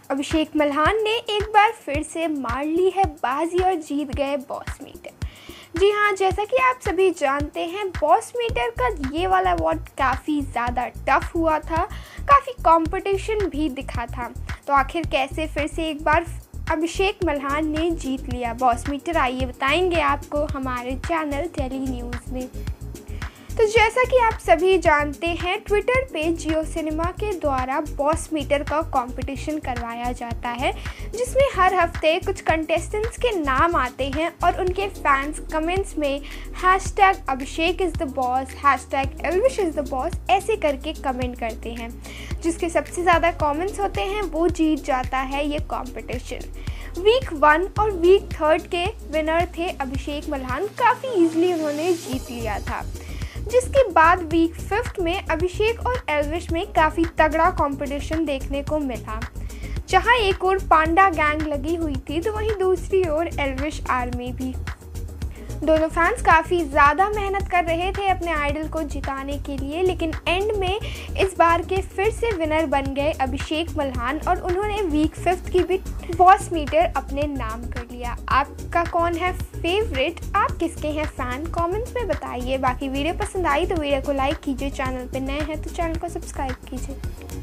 अभिषेक मल्हान ने एक बार फिर से मार ली है बाजी और जीत गए बॉस मीटर। जी हाँ, जैसा कि आप सभी जानते हैं, बॉस मीटर का ये वाला अवार्ड काफ़ी ज़्यादा टफ हुआ था, काफ़ी कंपटीशन भी दिखा था। तो आखिर कैसे फिर से एक बार अभिषेक मल्हान ने जीत लिया बॉस मीटर, आइए बताएंगे आपको हमारे चैनल टेली न्यूज़ में। तो जैसा कि आप सभी जानते हैं, ट्विटर पे जियो सिनेमा के द्वारा बॉस मीटर का कंपटीशन करवाया जाता है, जिसमें हर हफ्ते कुछ कंटेस्टेंट्स के नाम आते हैं और उनके फैंस कमेंट्स में #Abhishek is the boss, #Elvish is the boss ऐसे करके कमेंट करते हैं। जिसके सबसे ज़्यादा कमेंट्स होते हैं वो जीत जाता है ये कंपटीशन। वीक 1 और वीक 3 के विनर थे अभिषेक मल्हान, काफ़ी ईजिली उन्होंने जीत लिया था। जिसके बाद वीक 5 में अभिषेक और एल्विश में काफ़ी तगड़ा कंपटीशन देखने को मिला, जहां एक ओर पांडा गैंग लगी हुई थी तो वहीं दूसरी ओर एल्विश आर्मी भी। दोनों फैंस काफ़ी ज़्यादा मेहनत कर रहे थे अपने आइडल को जिताने के लिए, लेकिन एंड में इस बार के फिर से विनर बन गए अभिषेक मल्हान और उन्होंने वीक 5 की भी बॉस मीटर अपने नाम कर लिया। आपका कौन है फेवरेट, आप किसके हैं फ़ैन, कमेंट्स में बताइए। बाकी वीडियो पसंद आई तो वीडियो को लाइक कीजिए, चैनल पे नए हैं तो चैनल को सब्सक्राइब कीजिए।